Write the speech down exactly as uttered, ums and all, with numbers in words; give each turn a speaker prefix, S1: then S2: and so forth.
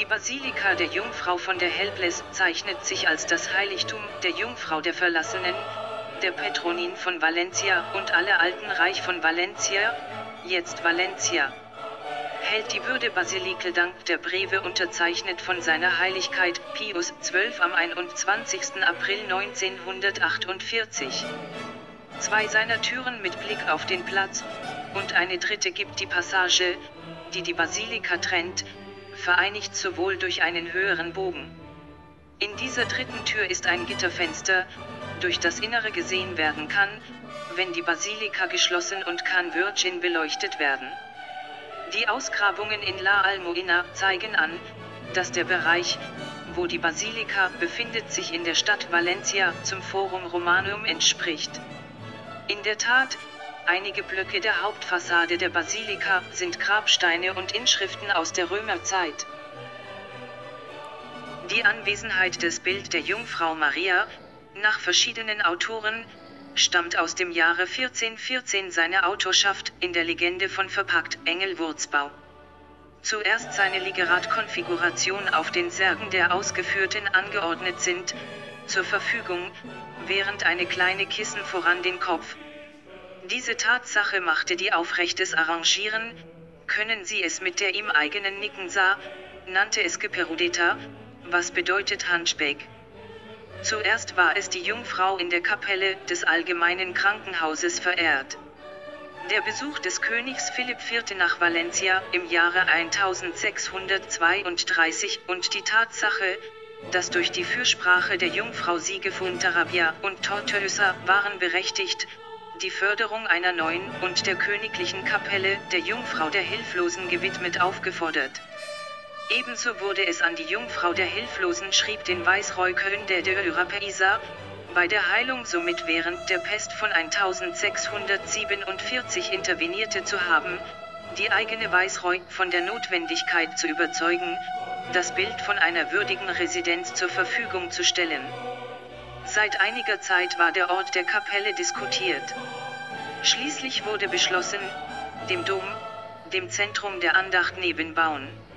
S1: Basilika der Jungfrau von der Helpless zeichnet sich als das Heiligtum der Jungfrau der Verlassenen, der Petronin von Valencia und alle Alten Reich von Valencia, jetzt Valencia. Hält die Würde Basilike dank der Breve unterzeichnet von seiner Heiligkeit Pius der Zwölfte am einundzwanzigsten April neunzehnhundertachtundvierzig. Zwei seiner Türen mit Blick auf den Platz, und eine dritte gibt die Passage, die die Basilika trennt, vereinigt sowohl durch einen höheren Bogen. In dieser dritten Tür ist ein Gitterfenster, durch das Innere gesehen werden kann, wenn die Basilika geschlossen und kann Virgin beleuchtet werden. Die Ausgrabungen in La Almoina zeigen an, dass der Bereich, wo die Basilika befindet, sich in der Stadt Valencia zum Forum Romanum entspricht. In der Tat, einige Blöcke der Hauptfassade der Basilika sind Grabsteine und Inschriften aus der Römerzeit. Die Anwesenheit des Bild der Jungfrau Maria, nach verschiedenen Autoren, stammt aus dem Jahre vierzehnhundertvierzehn. Seine Autorschaft in der Legende von Verpackt Engelwurzbau. Zuerst seine Ligerat-Konfiguration auf den Särgen der Ausgeführten angeordnet sind, zur Verfügung, während eine kleine Kissen voran den Kopf. Diese Tatsache machte die aufrechtes Arrangieren, können sie es mit der ihm eigenen Nicken sah, nannte es Geperudeta, was bedeutet Hunchback. Zuerst war es die Jungfrau in der Kapelle des Allgemeinen Krankenhauses verehrt. Der Besuch des Königs Philipp der Vierte nach Valencia im Jahre eintausendsechshundertzweiunddreißig und die Tatsache, dass durch die Fürsprache der Jungfrau Siegefund Arabia und Tortosa waren berechtigt, die Förderung einer neuen und der königlichen Kapelle der Jungfrau der Hilflosen gewidmet aufgefordert. Ebenso wurde es an die Jungfrau der Hilflosen schrieb den Viceroy Köln der de Européisa, bei der Heilung somit während der Pest von eintausendsechshundertsiebenundvierzig intervenierte zu haben, die eigene Viceroy von der Notwendigkeit zu überzeugen, das Bild von einer würdigen Residenz zur Verfügung zu stellen. Seit einiger Zeit war der Ort der Kapelle diskutiert. Schließlich wurde beschlossen, dem Dom, dem Zentrum der Andacht nebenbauen.